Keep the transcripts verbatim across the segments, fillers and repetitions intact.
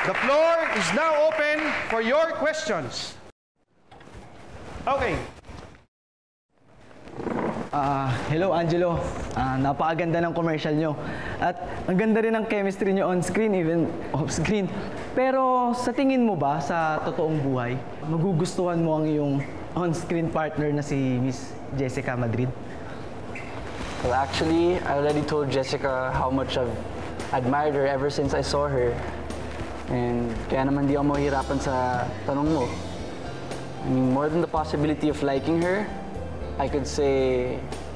The floor is now open for your questions. Okay. Ah, uh, hello Angelo. Ah, uh, napakaganda ng commercial nyo. At ang ganda rin ng chemistry nyo on-screen, even off-screen. Pero sa tingin mo ba, sa totoong buhay, magugustuhan mo ang iyong on-screen partner na si Miss Jessica Madrid? Well, actually, I already told Jessica how much I've admired her ever since I saw her. And kaya naman di ako mahirapan sa tanong mo. I mean, more than the possibility of liking her, I could say,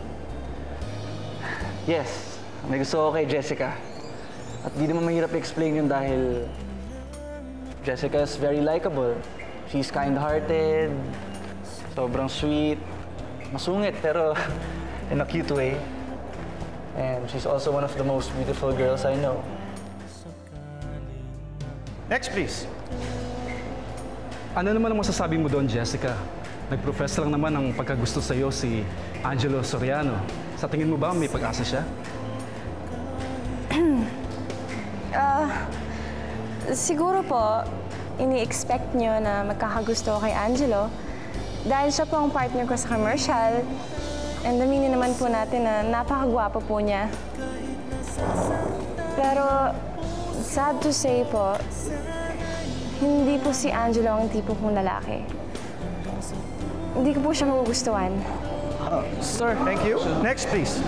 yes, may gusto ko kay Jessica. At di naman mahirap i-explain yun dahil Jessica is very likable. She's kind-hearted, sobrang sweet, masungit pero in a cute way. And she's also one of the most beautiful girls I know. Next, please. Ano naman ang masasabi mo doon, Jessica? Nag-profess lang naman ang pagkagusto sa'yo si Angelo Soriano. Sa tingin mo ba may pag-asa siya? uh, siguro po, ini-expect nyo na magkakagusto kay Angelo dahil siya po ang partner ko sa commercial. And aminin naman po natin na napakagwapo po niya. Pero, sad to say po, hindi po si Angelo ang tipo kong lalaki. Hindi ko po siya magugustuhan. Uh, sir, thank you. Next, please.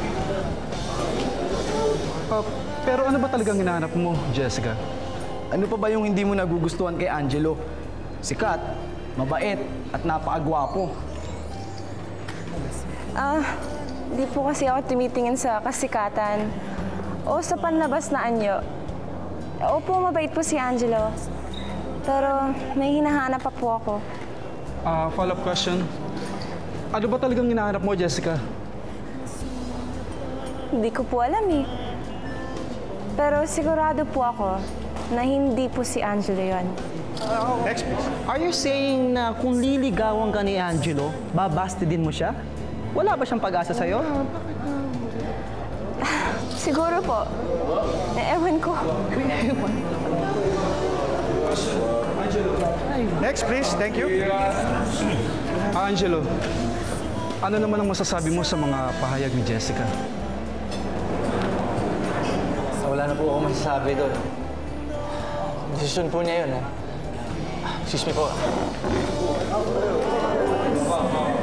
Uh, pero ano ba talagang hinahanap mo, Jessica? Ano pa ba yung hindi mo nagugustuhan kay Angelo? Sikat, mabait, at napakagwapo. Ah, di po kasi ako tumitingin sa kasikatan o sa panlabas na anyo. Opo, mabait po si Angelo. Pero may hinahanap pa po ako. Uh, follow-up question. Ano ba talagang hinahanap mo, Jessica? Hindi ko po alam eh. Pero sigurado po ako na hindi po si Angelo yun. Next, please. Are you saying na kung liligawan ka ni Angelo, babastidin mo siya? Wala ba siyang pag-asa sa'yo? Siguro po. Eh, ewan ko. Next, please. Thank you. Angelo, ano naman ang masasabi mo sa mga pahayag ni Jessica? Wala na po ako masasabi doon. Desisyon po niya yun, eh. Excuse me po.